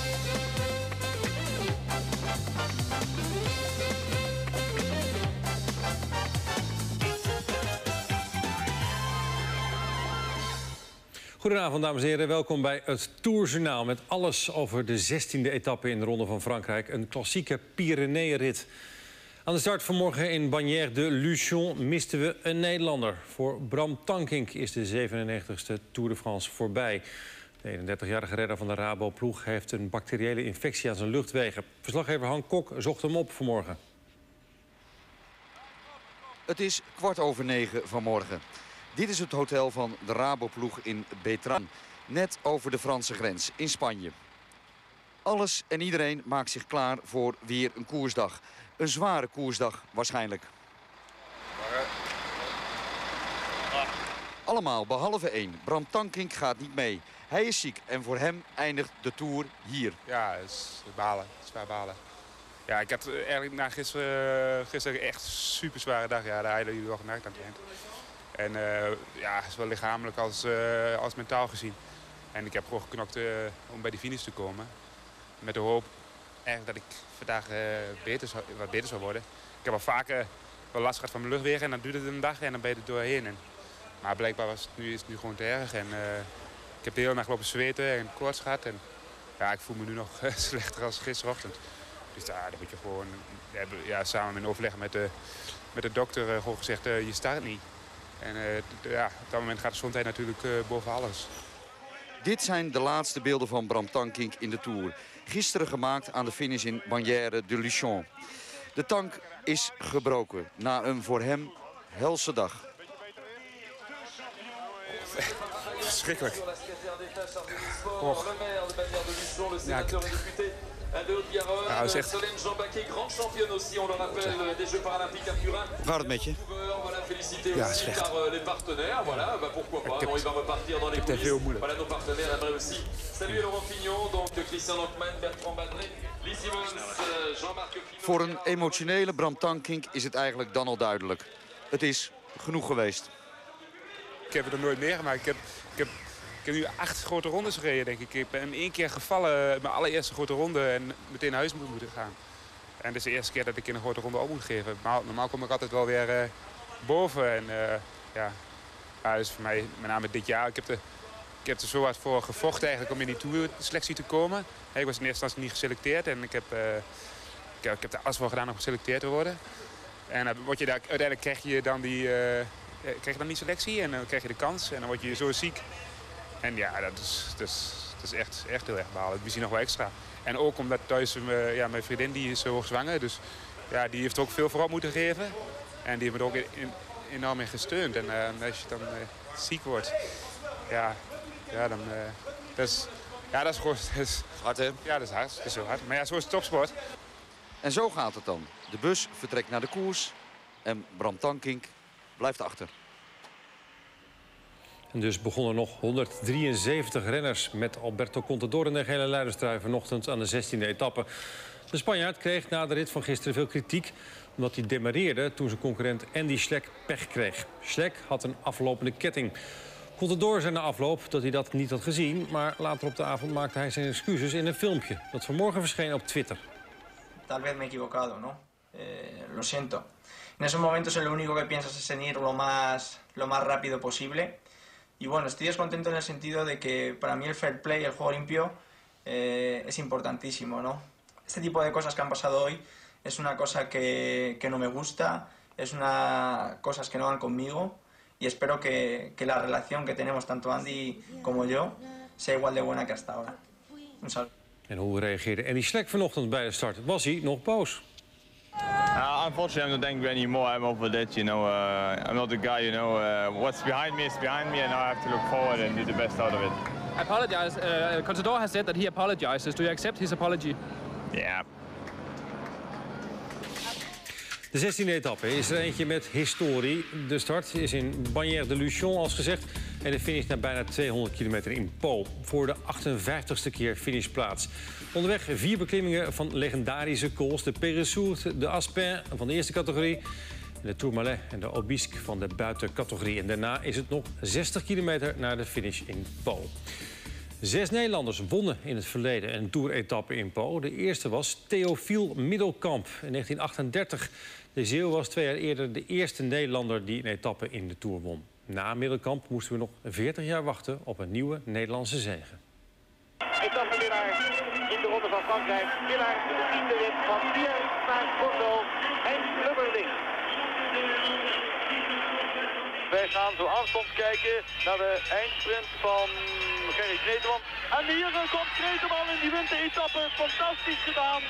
Goedenavond, dames en heren. Welkom bij het Tourjournaal met alles over de 16e etappe in de Ronde van Frankrijk. Een klassieke Pyreneeënrit. Aan de start vanmorgen in Bagnères de Luchon misten we een Nederlander. Voor Bram Tankink is de 97e Tour de France voorbij. De 31-jarige redder van de Rabo-ploeg heeft een bacteriële infectie aan zijn luchtwegen. Verslaggever Han Kok zocht hem op vanmorgen. Het is 8:15 vanmorgen. Dit is het hotel van de Rabo-ploeg in Bétran, net over de Franse grens in Spanje. Alles en iedereen maakt zich klaar voor weer een koersdag. Een zware koersdag waarschijnlijk. Allemaal behalve één. Bram Tankink gaat niet mee. Hij is ziek en voor hem eindigt de Tour hier. Ja, het is balen. Het is zwaar balen. Ja, ik had eigenlijk na gisteren echt super zware dag. Ja, daar hadden jullie wel gemerkt aan het eind. En ja, zowel lichamelijk als mentaal gezien. En ik heb gewoon geknokt om bij de finish te komen. Met de hoop eigenlijk dat ik vandaag wat beter zou worden. Ik heb al vaker wel last gehad van mijn luchtwegen en dan duurde het een dag en dan ben je er doorheen. Maar blijkbaar is het nu gewoon te erg. En ik heb de hele nacht lopen zweten en koorts gehad. En ja, ik voel me nu nog slechter als gisterochtend. Dus daar moet je gewoon samen in overleg met de dokter gewoon gezegd, je start niet. En ja, op dat moment gaat de gezondheid natuurlijk boven alles. Dit zijn de laatste beelden van Bram Tankink in de Tour. Gisteren gemaakt aan de finish in Bagnères de Luchon. De tank is gebroken na een voor hem helse dag. Verschrikkelijk. Och. Ja, dat is echt... Hoe gaat het met je? Ja, slecht. Ik heb het heel moeilijk. Voor een emotionele Bram Tankink is het eigenlijk dan al duidelijk. Het is genoeg geweest. Ik heb het nog nooit meegemaakt. Ik heb nu 8 grote rondes gereden, denk ik. Ik ben 1 keer gevallen, mijn allereerste grote ronde, en meteen naar huis moeten gaan. En het is de eerste keer dat ik in een grote ronde op moet geven. Maar normaal kom ik altijd wel weer boven. En ja, dus voor mij, met name dit jaar, ik heb er zo hard voor gevochten eigenlijk om in die Tour-selectie te komen. Ik was in eerste instantie niet geselecteerd en ik heb er alles voor gedaan om geselecteerd te worden. En uiteindelijk krijg je dan die selectie en dan krijg je de kans en dan word je zo ziek. En ja, dat is echt heel erg balen. Misschien nog wel extra. En ook omdat thuis mijn vriendin die is hoogzwanger. Dus ja, die heeft er ook veel voor op moeten geven. En die heeft me er ook enorm in gesteund. En als je dan ziek wordt, dan... dat is gewoon... Hard, hè? Ja, dat is hard. Dat is heel hard. Maar ja, zo is het topsport. En zo gaat het dan. De bus vertrekt naar de koers en Bram Tankink blijft achter. En dus begonnen nog 173 renners met Alberto Contador in de gele leiderstrui vanochtend aan de 16e etappe. De Spanjaard kreeg na de rit van gisteren veel kritiek omdat hij demareerde toen zijn concurrent Andy Schleck pech kreeg. Schleck had een aflopende ketting. Contador zei na afloop dat hij dat niet had gezien, maar later op de avond maakte hij zijn excuses in een filmpje dat vanmorgen verscheen op Twitter. Tal vez me he equivocado, ¿no? Lo siento. En esos momentos lo único que piensas es en ir lo más rápido posible. Y bueno, estoy descontento en el sentido de que para mí el fair play, el juego limpio, es importantísimo, ¿no? Este tipo de cosas que han pasado hoy es una cosa que no me gusta, es una cosas que no van conmigo y espero que la relación que tenemos tanto Andy como yo sea igual de buena que hasta ahora. Un saludo. En hoe reageerde Andy Schleck vanochtend bij de start? Was hij nog boos? Unfortunately, I'm not angry anymore. I'm over that, you know. I'm not the guy, you know. What's behind me is behind me, and now I have to look forward and do the best out of it. I apologize. Contador has said that he apologizes. Do you accept his apology? Yeah. De 16e etappe is er eentje met historie. De start is in Bagnères de Luchon, als gezegd. En de finish na bijna 200 kilometer in Pau. Voor de 58ste keer finishplaats. Onderweg 4 beklimmingen van legendarische cools. De Péressourd, de Aspin van de eerste categorie. De Tourmalet en de Aubisque van de buitencategorie. En daarna is het nog 60 kilometer naar de finish in Pau. 6 Nederlanders wonnen in het verleden een Tour-etappe in Po. De eerste was Théophile Middelkamp in 1938. De Zeeuw was 2 jaar eerder de eerste Nederlander die een etappe in de Tour won. Na Middelkamp moesten we nog 40 jaar wachten op een nieuwe Nederlandse zege. Etappewinnaar in de Ronde van Frankrijk. Winnaar de 10e rit van Pierre van Bordeaux en Lubberding. Wij gaan zo aanstonds kijken naar de eindsprint van Gerrit Kneteman. En hier komt Kneteman en die wint de etappe. Fantastisch gedaan.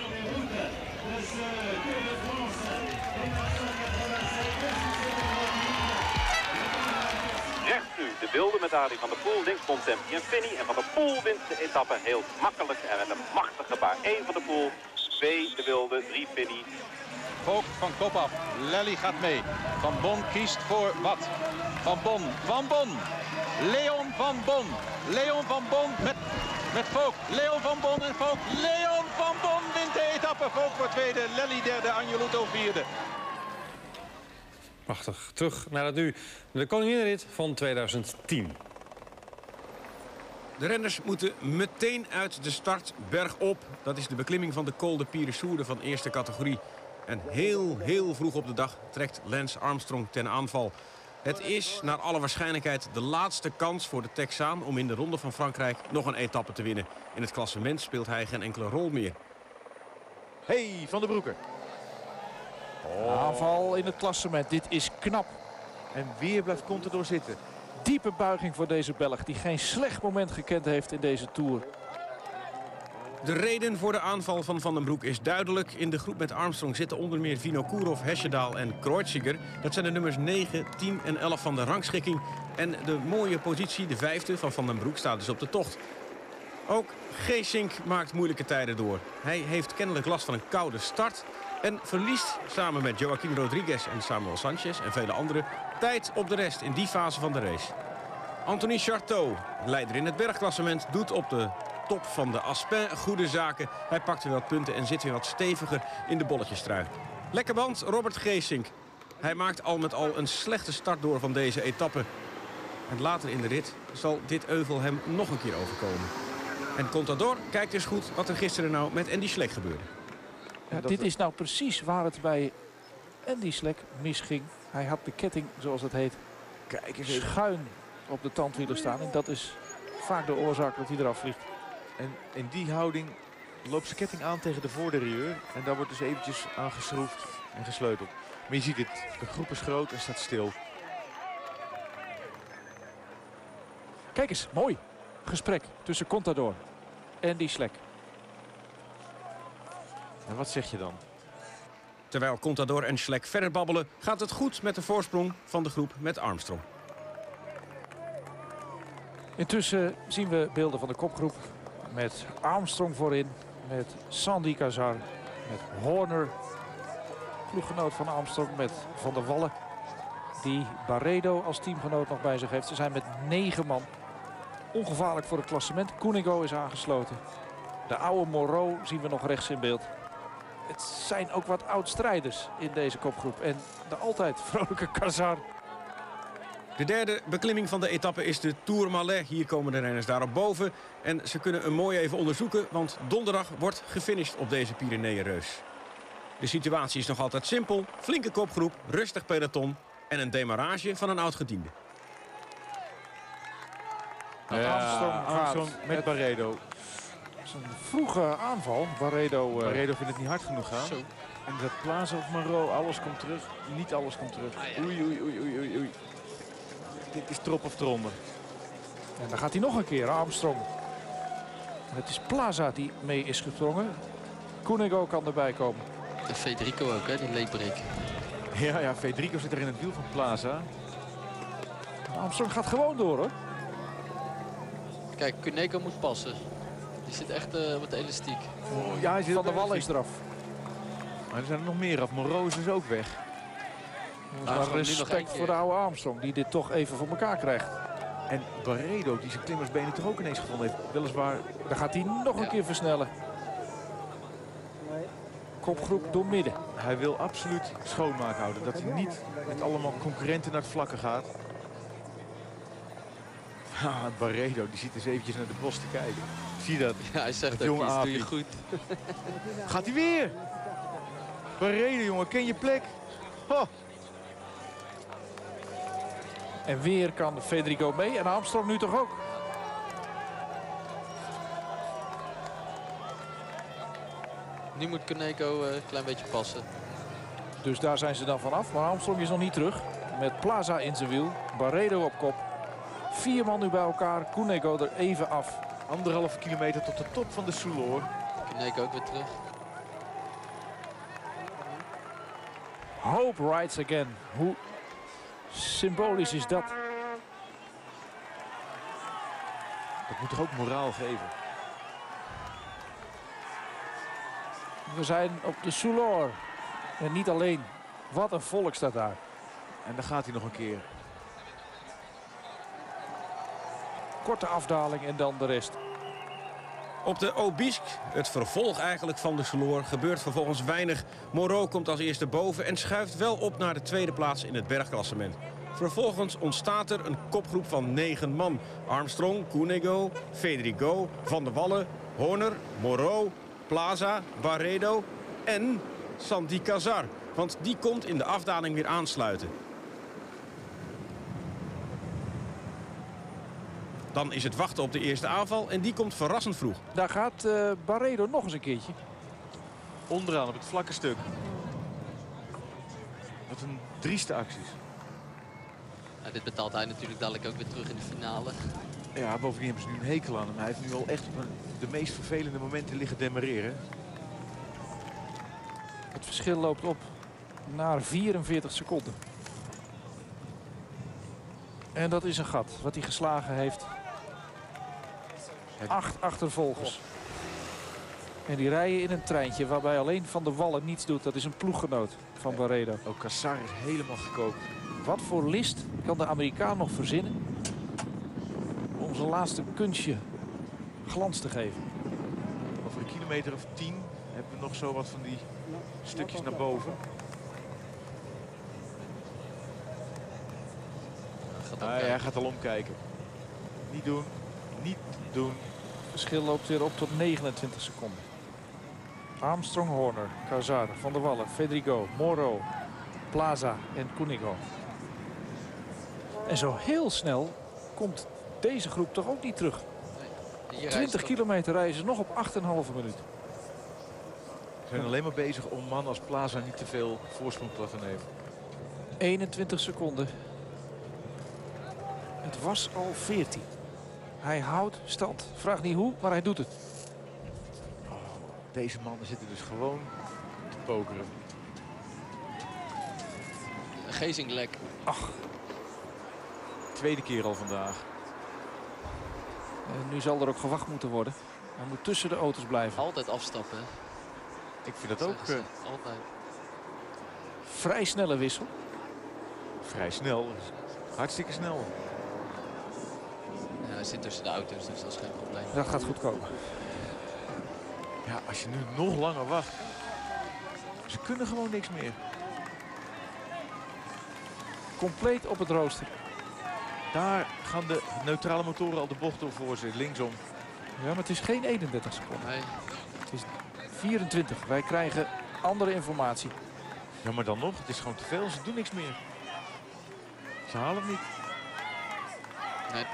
Rechts nu de wilde met Arie van der Poel, links Bontempi en Finny. En Van der Poel wint de etappe heel makkelijk en met een machtig gebaar. 1 Van der Poel, 2 de wilde, 3 Finny. Vogt van kop af. Lelly gaat mee. Van Bon kiest voor wat? Van Bon. Leon van Bon. Leon van Bon met Vogt. Leon van Bon en Vogt. Leon van Bon wint de etappe. Vogt wordt tweede. Lelly derde. Angeluto vierde. Prachtig. Terug naar het nu. De koninginnenrit van 2010. De renners moeten meteen uit de start bergop. Dat is de beklimming van de Col de Pire-Sourde van eerste categorie. En heel vroeg op de dag trekt Lance Armstrong ten aanval. Het is naar alle waarschijnlijkheid de laatste kans voor de Texaan om in de Ronde van Frankrijk nog een etappe te winnen. In het klassement speelt hij geen enkele rol meer. Hey, Van der Broeke. Aanval in het klassement. Dit is knap. En weer blijft Contador zitten. Diepe buiging voor deze Belg die geen slecht moment gekend heeft in deze Tour. De reden voor de aanval van Van den Broek is duidelijk. In de groep met Armstrong zitten onder meer Vinokourov, Hesjedal en Kreuziger. Dat zijn de nummers 9, 10 en 11 van de rangschikking. En de mooie positie, de 5e van den Broek, staat dus op de tocht. Ook Geesink maakt moeilijke tijden door. Hij heeft kennelijk last van een koude start. En verliest samen met Joaquin Rodriguez en Samuel Sanchez en vele anderen tijd op de rest in die fase van de race. Anthony Charteau, leider in het bergklassement, doet op de top van de Aspin goede zaken. Hij pakt weer wat punten en zit weer wat steviger in de bolletjestrui. Lekker band, Robert Geesink. Hij maakt al met al een slechte start door van deze etappe. En later in de rit zal dit euvel hem nog een keer overkomen. En Contador kijkt eens goed wat er gisteren nou met Andy Schleck gebeurde. Ja, dit is nou precies waar het bij Andy Schleck misging. Hij had de ketting, zoals het heet, Kijk eens even. schuin op de tandwielen staan. En dat is vaak de oorzaak dat hij eraf vliegt. En in die houding loopt zijn ketting aan tegen de voorderieur. En daar wordt dus eventjes aan geschroefd en gesleuteld. Maar je ziet het, de groep is groot en staat stil. Kijk eens, mooi gesprek tussen Contador en Andy Schleck. En wat zeg je dan? Terwijl Contador en Schleck verder babbelen, gaat het goed met de voorsprong van de groep met Armstrong. Intussen zien we beelden van de kopgroep met Armstrong voorin, met Sandy Cazar, met Horner, ploeggenoot van Armstrong, met Van der Wallen, die Barredo als teamgenoot nog bij zich heeft. Ze zijn met 9 man. Ongevaarlijk voor het klassement. Koenigo is aangesloten. De oude Moreau zien we nog rechts in beeld. Het zijn ook wat oud-strijders in deze kopgroep. En de altijd vrolijke Cazar. De derde beklimming van de etappe is de Tourmalet. Hier komen de renners daarop boven. En ze kunnen hem mooi even onderzoeken, want donderdag wordt gefinished op deze Pyreneeënreus. De situatie is nog altijd simpel. Flinke kopgroep, rustig peloton en een demarrage van een oud-gediende. Armstrong met Barredo. Dat is een vroege aanval. Barredo Barredo vindt het niet hard genoeg gaan. Zo. En dat Plaza of Moreau, alles komt terug. Niet alles komt terug. Oei. Dit is trop of tronder. En dan gaat hij nog een keer, Armstrong. En het is Plaza die mee is gesprongen. Koenigo kan erbij komen. De Federico ook, hè, die leekbreek. Ja, Federico zit er in het wiel van Plaza. Armstrong gaat gewoon door, hoor. Kijk, Koenigo moet passen. Die zit echt wat elastiek. Ja, hij zit Van der Wallen is eraf. Maar er zijn er nog meer af. Moreau is dus ook weg. Maar respect voor de oude Armstrong, die dit toch even voor elkaar krijgt. En Barredo, die zijn klimmersbenen toch ook ineens gevonden heeft. Weliswaar, dan gaat hij nog een keer versnellen. Kopgroep door midden. Hij wil absoluut schoonmaak houden. Dat hij niet met allemaal concurrenten naar het vlakke gaat. Barredo die zit eens eventjes naar de bos te kijken. Zie je dat? Ja, hij zegt dat ook jonge iets, doe je aapje. goed. Gaat hij weer? Barredo, jongen, ken je plek? Oh. En weer kan Federico mee en Armstrong nu toch ook. Nu moet Cunego een klein beetje passen. Dus daar zijn ze dan vanaf. Maar Armstrong is nog niet terug. Met Plaza in zijn wiel. Barredo op kop. 4 man nu bij elkaar. Cunego er even af. 1,5 kilometer tot de top van de Soulor. Cunego ook weer terug. Hope rides again. Hoe symbolisch is dat? Dat moet toch ook moraal geven? We zijn op de Soulor. En niet alleen. Wat een volk staat daar. En dan gaat hij nog een keer. Korte afdaling en dan de rest. Op de Aubisque, het vervolg eigenlijk van de Soulor, gebeurt vervolgens weinig. Moreau komt als eerste boven en schuift wel op naar de tweede plaats in het bergklassement. Vervolgens ontstaat er een kopgroep van 9 man. Armstrong, Cunego, Federico, Van der Wallen, Horner, Moreau, Plaza, Barredo en Santi Cazar. Want die komt in de afdaling weer aansluiten. Dan is het wachten op de eerste aanval en die komt verrassend vroeg. Daar gaat Barredo nog eens een keertje. Onderaan op het vlakke stuk. Wat een drieste acties. Ja, dit betaalt hij natuurlijk dadelijk ook weer terug in de finale. Ja, bovendien hebben ze nu een hekel aan hem. Hij heeft nu al echt op de meest vervelende momenten liggen demereren. Het verschil loopt op naar 44 seconden. En dat is een gat wat hij geslagen heeft. 8 achtervolgers. En die rijden in een treintje waarbij alleen Van der Wallen niets doet. Dat is een ploeggenoot van Barredo. Ook Cazar is helemaal gekookt. Wat voor list kan de Amerikaan nog verzinnen om zijn laatste kunstje glans te geven? Over een kilometer of 10 hebben we nog zo wat van die stukjes naar boven. Hij gaat al omkijken. Niet doen. Niet doen. Het verschil loopt weer op tot 29 seconden. Armstrong, Horner, Cazar, Van der Wallen, Federico, Moreau, Plaza en Cunego. En zo heel snel komt deze groep toch ook niet terug. 20 kilometer rijden ze nog op 8,5 minuut. Ze zijn alleen maar bezig om mannen als Plaza niet te veel voorsprong te laten nemen. 21 seconden. Het was al 14. Hij houdt stand. Vraag niet hoe, maar hij doet het. Oh, deze mannen zitten dus gewoon te pokeren. Geesinglek. Ach. Tweede keer al vandaag. En nu zal er ook gewacht moeten worden. Hij moet tussen de auto's blijven. Altijd afstappen. Hè? Ik vind dat ook altijd. Vrij snelle wissel. Vrij snel. Hartstikke snel. Ja, hij zit tussen de auto's, dus dat is geen probleem. Dat gaat goed komen. Ja, als je nu nog langer wacht. Ze kunnen gewoon niks meer. Compleet op het rooster. Daar gaan de neutrale motoren al de bocht door voor ze, linksom. Ja, maar het is geen 31 seconden. Nee. Het is 24. Wij krijgen andere informatie. Ja, maar dan nog, het is gewoon te veel. Ze doen niks meer. Ze halen het niet. Nee.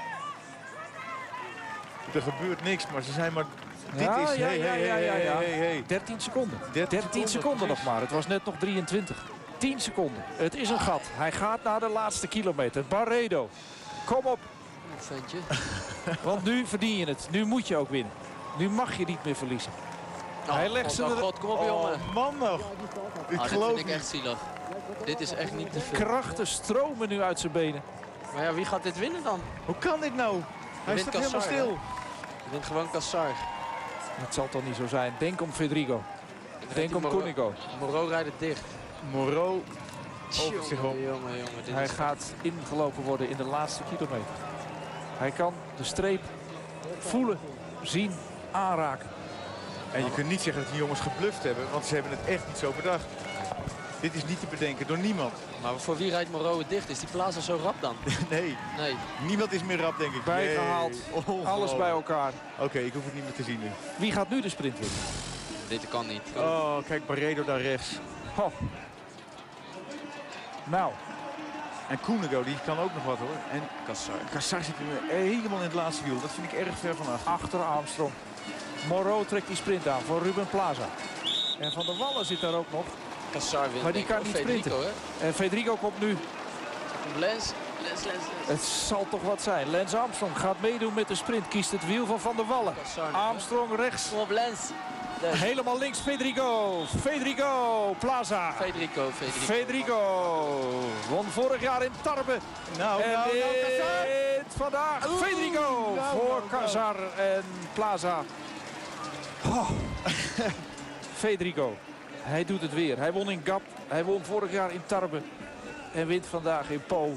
Er gebeurt niks, maar ze zijn maar... Ja, Dit is... ja. 13 seconden. 13 seconden nog maar. Het was net nog 23. 10 seconden. Het is een gat. Hij gaat naar de laatste kilometer. Barredo, kom op. Ventje. Want nu verdien je het. Nu moet je ook winnen. Nu mag je niet meer verliezen. Hij legt ze er... God, kom op jongen. Man nog. Dit vind ik echt zielig. Dit is echt niet te veel. Krachten stromen nu uit zijn benen. Maar ja, wie gaat dit winnen dan? Hoe kan dit nou? Hij staat helemaal stil. Je wint gewoon Cazar. Dat zal toch niet zo zijn. Denk om Federico. Denk om Cunego. Moreau rijdt het dicht. Moreau over zich op. Jongen. Hij gaat ingelopen worden in de laatste kilometer. Hij kan de streep voelen, zien, aanraken. En je kunt niet zeggen dat die jongens gebluft hebben, want ze hebben het echt niet zo bedacht. Dit is niet te bedenken door niemand. Maar voor wie rijdt Moreau het dicht? Is die Plaza zo rap dan? Nee. Niemand is meer rap, denk ik. Bijgehaald. Alles bij elkaar. Oké, ik hoef het niet meer te zien nu. Wie gaat nu de sprint winnen? Dit kan niet. Oh, kijk, Barredo daar rechts. Oh. Nou. En Koenigo, die kan ook nog wat hoor. En Cassar zit helemaal in het laatste wiel. Dat vind ik erg ver van achter Armstrong. Moreau trekt die sprint aan voor Ruben Plaza. En Van der Wallen zit daar ook nog. Cassar wint. Maar die kan niet sprinten. En Federico komt nu. Lens. Het zal toch wat zijn. Lance Armstrong gaat meedoen met de sprint. Kiest het wiel van Van der Wallen. Armstrong rechts. Kom op Lens. Helemaal links Federico. Plaza. Federico. Won vorig jaar in Tarbe. Nou, vandaag Federico voor Cassar en Plaza. Oh. Federico. Hij doet het weer. Hij won in Gap. Hij won vorig jaar in Tarbe. En wint vandaag in Po.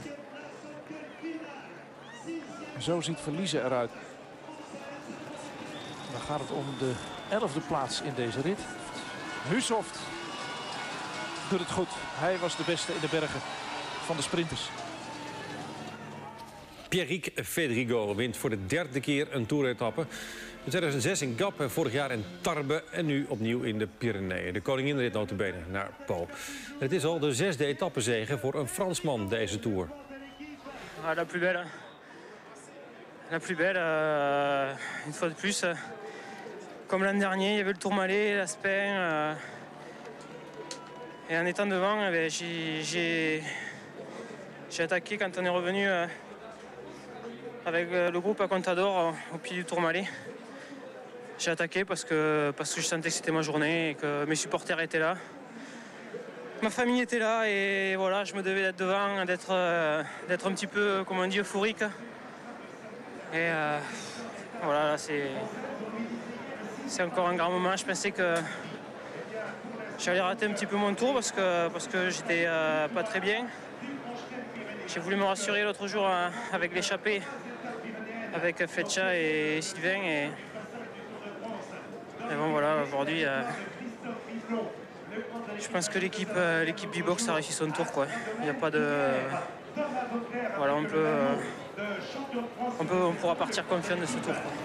Zo ziet verliezen eruit. Dan gaat het om de 11e plaats in deze rit. Hushoft doet het goed. Hij was de beste in de bergen van de sprinters. Pierrick Federico wint voor de derde keer een toeretappe. In 2006 in Gap en vorig jaar in Tarbe en nu opnieuw in de Pyreneeën. De koninginrit nota bene naar Po. Het is al de 6e etappezege voor een Fransman deze Tour. La plus belle, une fois de plus. Comme l'an dernier, il y avait le Tourmalet, l'Aspin. Et en étant devant, j'ai attaqué quand on est revenu avec le groupe à Contador au pied du Tourmalet. J'ai attaqué parce que je sentais que c'était ma journée et que mes supporters étaient là. Ma famille était là et voilà, je me devais d'être devant, d'être un petit peu, comme on dit, euphorique. Et voilà, là c'est encore un grand moment. Je pensais que j'allais rater un petit peu mon tour parce que j'étais pas très bien. J'ai voulu me rassurer l'autre jour avec l'échappée, avec Fletcha et Sylvain. Et bon voilà, aujourd'hui, je pense que l'équipe B-Box a réussi son tour, quoi. Il n'y a pas de... Voilà, on pourra partir confiant de ce tour, quoi.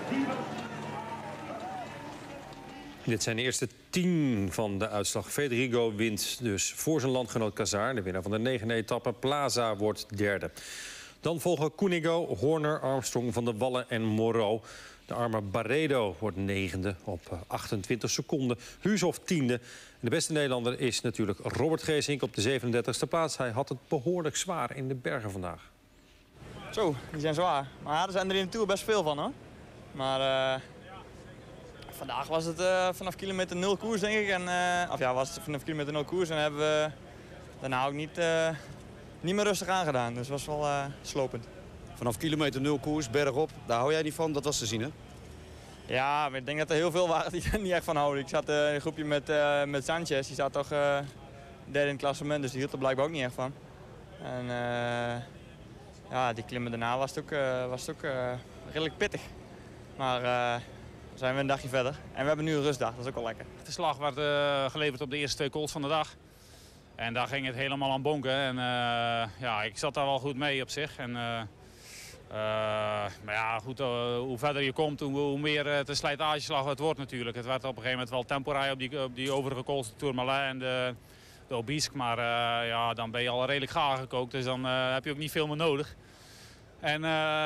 Dit zijn de eerste 10 van de uitslag. Federico wint dus voor zijn landgenoot Cassar. De winnaar van de 9e etappe. Plaza wordt derde. Dan volgen Koenigo, Horner, Armstrong, Van der Wallen en Moreau. De arme Barredo wordt 9e op 28 seconden. Hushoft 10e. En de beste Nederlander is natuurlijk Robert Geesink op de 37e plaats. Hij had het behoorlijk zwaar in de bergen vandaag. Zo, die zijn zwaar. Maar er zijn er in de Tour best veel van, hoor. Maar vandaag was het vanaf kilometer 0 koers, denk ik. Was het vanaf kilometer 0 koers en hebben we daarna ook niet meer rustig aangedaan. Dus het was wel slopend. Vanaf kilometer 0 koers, bergop, daar hou jij niet van, dat was te zien, hè? Ja, maar ik denk dat er heel veel waren die er niet echt van houden. Ik zat in een groepje met Sanchez, die zat toch derde in het klassement, dus die hield er blijkbaar ook niet echt van. En die klimmen daarna was het ook redelijk pittig. Maar dan zijn we een dagje verder. En we hebben nu een rustdag, dat is ook wel lekker. De slag werd geleverd op de eerste 2 calls van de dag. En daar ging het helemaal aan bonken. En ik zat daar wel goed mee op zich. En, maar ja, goed, hoe verder je komt, hoe meer het een slijtageslag het wordt natuurlijk. Het werd op een gegeven moment wel temporij op die overige calls, de Tourmalet en de Aubisque. Maar dan ben je al redelijk gaar gekookt, dus dan heb je ook niet veel meer nodig. En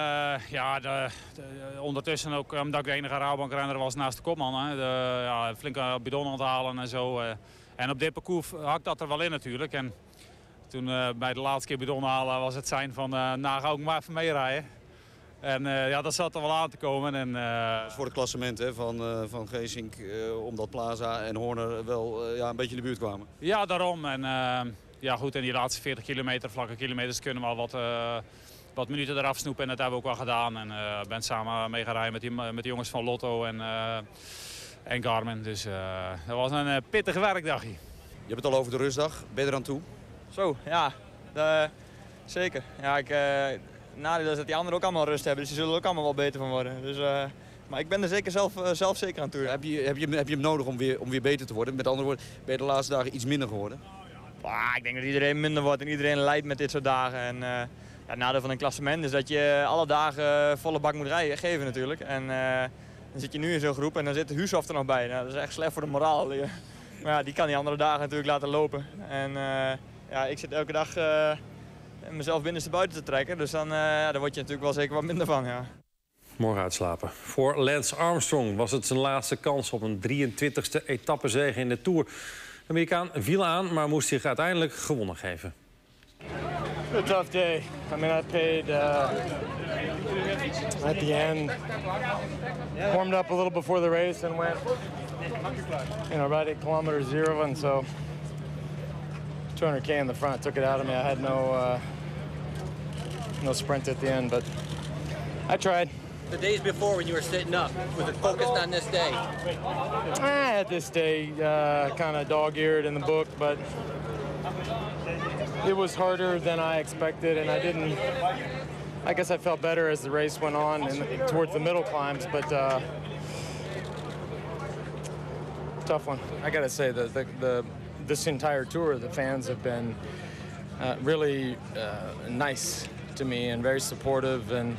ondertussen ook, omdat ik de enige Rabobank-renner was naast de kopman, flinke bidon aan het halen en zo. En op dit parcours hakt dat er wel in natuurlijk. En toen bij de laatste keer bidon halen was het zijn van, ga ook maar even meerijden. En dat zat er wel aan te komen. En, voor het klassement van Geesink, omdat Plaza en Horner wel een beetje in de buurt kwamen. Ja, daarom. En goed, in die laatste 40 kilometer, vlakke kilometers, kunnen we wel wat minuten eraf snoepen. En dat hebben we ook wel gedaan. En ben samen mee gaan rijden met de jongens van Lotto en Garmin. Dus dat was een pittige werkdagje. Je hebt het al over de rustdag. Ben je er aan toe? Zo, ja. Zeker. Ja, nadeel is dat die anderen ook allemaal rust hebben. Dus die zullen er ook allemaal wel beter van worden. Dus, maar ik ben er zeker zelf zeker aan toe. Heb je hem nodig om weer beter te worden? Met andere woorden, ben je de laatste dagen iets minder geworden? Ik denk dat iedereen minder wordt en iedereen lijdt met dit soort dagen. En ja, het nadeel van een klassement is dat je alle dagen volle bak moet geven natuurlijk. En dan zit je nu in zo'n groep en dan zit de Huushoff er nog bij. Nou, dat is echt slecht voor de moraal. Maar ja, die kan die andere dagen natuurlijk laten lopen. En ja, ik zit elke dag mezelf binnenstebuiten te trekken. Dus dan daar word je natuurlijk wel zeker wat minder van. Ja. Morgen uitslapen. Voor Lance Armstrong was het zijn laatste kans op een 23e etappezege in de Tour. De Amerikaan viel aan, maar moest zich uiteindelijk gewonnen geven. A tough day. I mean, I paid at the end. Warmed up a little before the race and went, right at kilometer 0, and so 200K in the front took it out of me. I had no sprint at the end, but I tried. The days before when you were sitting up, was it focused on this day? I had this day kind of dog-eared in the book, but it was harder than I expected, and I guess I felt better as the race went on and towards the middle climbs, but tough one. I gotta say this entire tour, the fans have been really nice to me and very supportive, and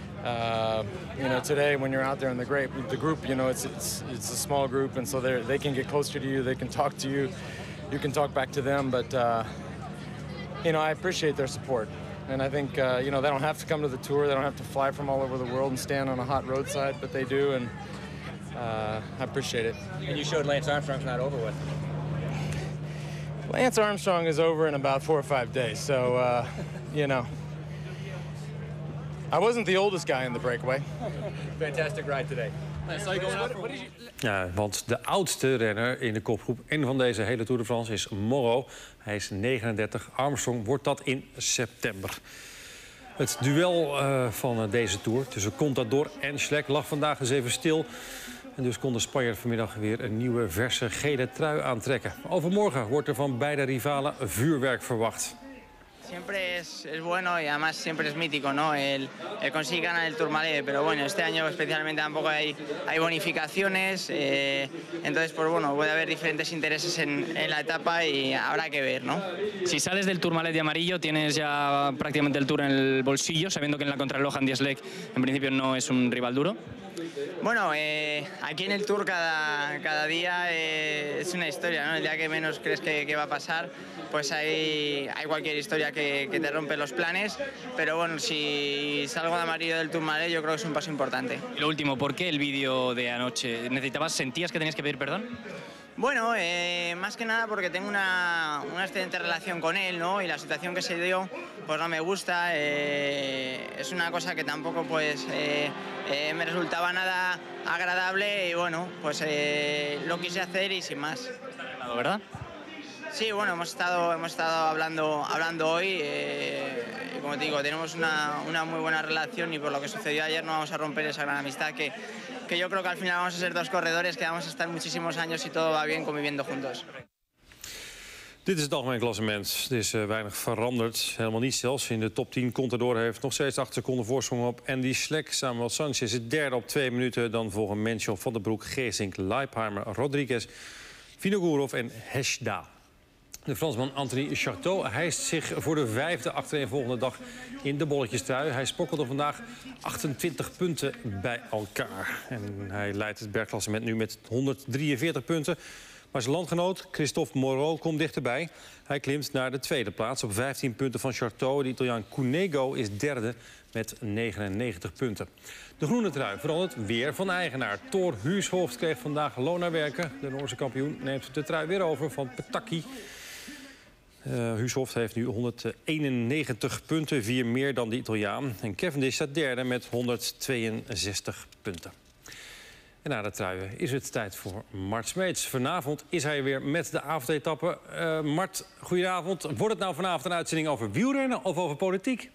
today when you're out there in the group, it's a small group, and so they can get closer to you, they can talk to you, you can talk back to them, but I appreciate their support. And I think, they don't have to come to the tour, they don't have to fly from all over the world and stand on a hot roadside, but they do, and I appreciate it. And you showed Lance Armstrong's not over with. Lance Armstrong is over in about 4 or 5 days, so, I wasn't the oldest guy in the breakaway. Fantastic ride today. Ja, want de oudste renner in de kopgroep en van deze hele Tour de France is Moreau. Hij is 39. Armstrong wordt dat in september. Het duel van deze Tour tussen Contador en Schleck lag vandaag eens even stil. En dus kon de Spanjaard vanmiddag weer een nieuwe verse gele trui aantrekken. Overmorgen wordt er van beide rivalen vuurwerk verwacht. Siempre es bueno y además siempre es mítico, ¿no? El conseguir ganar el Tourmalet, pero bueno, este año especialmente tampoco hay bonificaciones, entonces pues bueno, puede haber diferentes intereses en la etapa y habrá que ver, ¿no? Si sales del Tourmalet de amarillo tienes ya prácticamente el Tour en el bolsillo, sabiendo que en la contrarreloj Andy Schleck en principio no es un rival duro. Bueno, aquí en el Tour cada día es una historia, ¿no? El día que menos crees que va a pasar, pues hay cualquier historia que te rompe los planes, pero bueno, si salgo de amarillo del Tourmalet yo creo que es un paso importante. Y lo último, ¿por qué el vídeo de anoche? ¿Sentías que tenías que pedir perdón? Bueno, más que nada porque tengo una excelente relación con él, ¿no? Y la situación que se dio, pues no me gusta. Es una cosa que tampoco, pues, me resultaba nada agradable y bueno, pues lo quise hacer y sin más. ¿Verdad? Sí, bueno, hemos estado hablando hoy. Y como te digo, tenemos una muy buena relación y por lo que sucedió ayer no vamos a romper esa gran amistad que yo creo que al final vamos a ser dos corredores que vamos a estar muchísimos años y todo va bien conviviendo juntos. Dit is het algemeen klassement. Er is weinig veranderd. Helemaal niet zelfs. In de top 10 Contador heeft nog steeds 8 seconden voorsprong op Andy Schleck. Samuel Sanchez is derde op 2 minuten. Dan volgen Menchov, Van der Broek, Geesink, Leipheimer, Rodriguez, Vinokourov en Hesjedal. De Fransman Anthony Charteau hijst zich voor de 5e achtereenvolgende dag in de bolletjestrui. Hij spokkelde vandaag 28 punten bij elkaar. En hij leidt het bergklassement nu met 143 punten. Maar zijn landgenoot Christophe Moreau komt dichterbij. Hij klimt naar de 2e plaats op 15 punten van Charteau. De Italiaan Cunego is derde met 99 punten. De groene trui verandert weer van eigenaar. Thor Huushoft kreeg vandaag loon naar werken. De Noorse kampioen neemt de trui weer over van Petacchi. Huushoft heeft nu 191 punten, 4 meer dan de Italiaan. En Cavendish staat derde met 162 punten. En na de truien is het tijd voor Mart Smeets. Vanavond is hij weer met de avondetappe. Mart, goedenavond. Wordt het nou vanavond een uitzending over wielrennen of over politiek?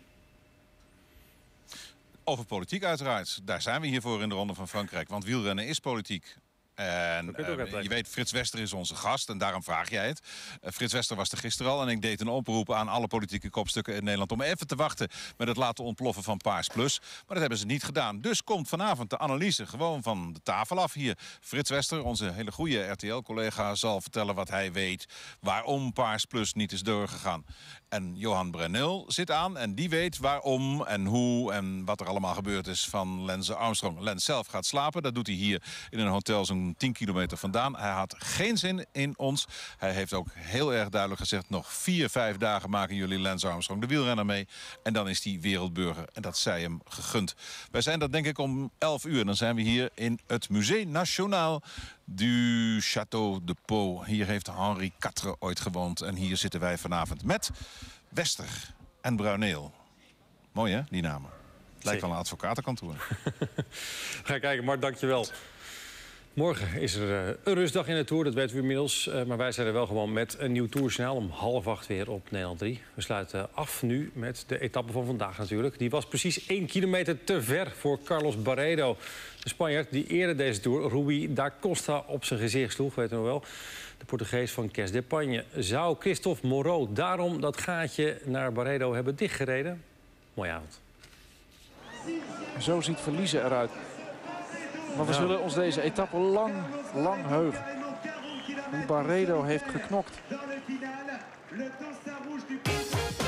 Over politiek uiteraard. Daar zijn we hier voor in de Ronde van Frankrijk. Want wielrennen is politiek. En je weet, Frits Wester is onze gast en daarom vraag jij het. Frits Wester was er gisteren al en ik deed een oproep aan alle politieke kopstukken in Nederland om even te wachten met het laten ontploffen van Paars Plus. Maar dat hebben ze niet gedaan. Dus komt vanavond de analyse gewoon van de tafel af hier. Frits Wester, onze hele goede RTL-collega, zal vertellen wat hij weet waarom Paars Plus niet is doorgegaan. En Johan Bruyneel zit aan en die weet waarom en hoe en wat er allemaal gebeurd is van Lance Armstrong. Lance zelf gaat slapen, dat doet hij hier in een hotel zo'n 10 kilometer vandaan. Hij had geen zin in ons. Hij heeft ook heel erg duidelijk gezegd, nog 4-5 dagen maken jullie Lance Armstrong de wielrenner mee. En dan is hij wereldburger en dat zij hem gegund. Wij zijn dat denk ik om 11 uur. Dan zijn we hier in het Musée National du Château de Pau. Hier heeft Henri IV ooit gewoond en hier zitten wij vanavond met Wester en Bruyneel. Mooi hè, die namen. Lijkt wel een advocatenkantoor. Ga kijken, Mart, dankjewel. Morgen is er een rustdag in de Tour, dat weten we inmiddels. Maar wij zijn er wel gewoon met een nieuw Tourjournaal om 7:30 weer op Nederland 3. We sluiten af nu met de etappe van vandaag natuurlijk. Die was precies 1 kilometer te ver voor Carlos Barredo. De Spanjaard die eerder deze Tour Rui da Costa op zijn gezicht sloeg, weet u nog wel. De Portugees van Kes d'Epagne. Zou Christophe Moreau daarom dat gaatje naar Barredo hebben dichtgereden? Mooie avond. Zo ziet verliezen eruit. Maar we zullen ons deze etappe lang heugen. Barredo heeft geknokt.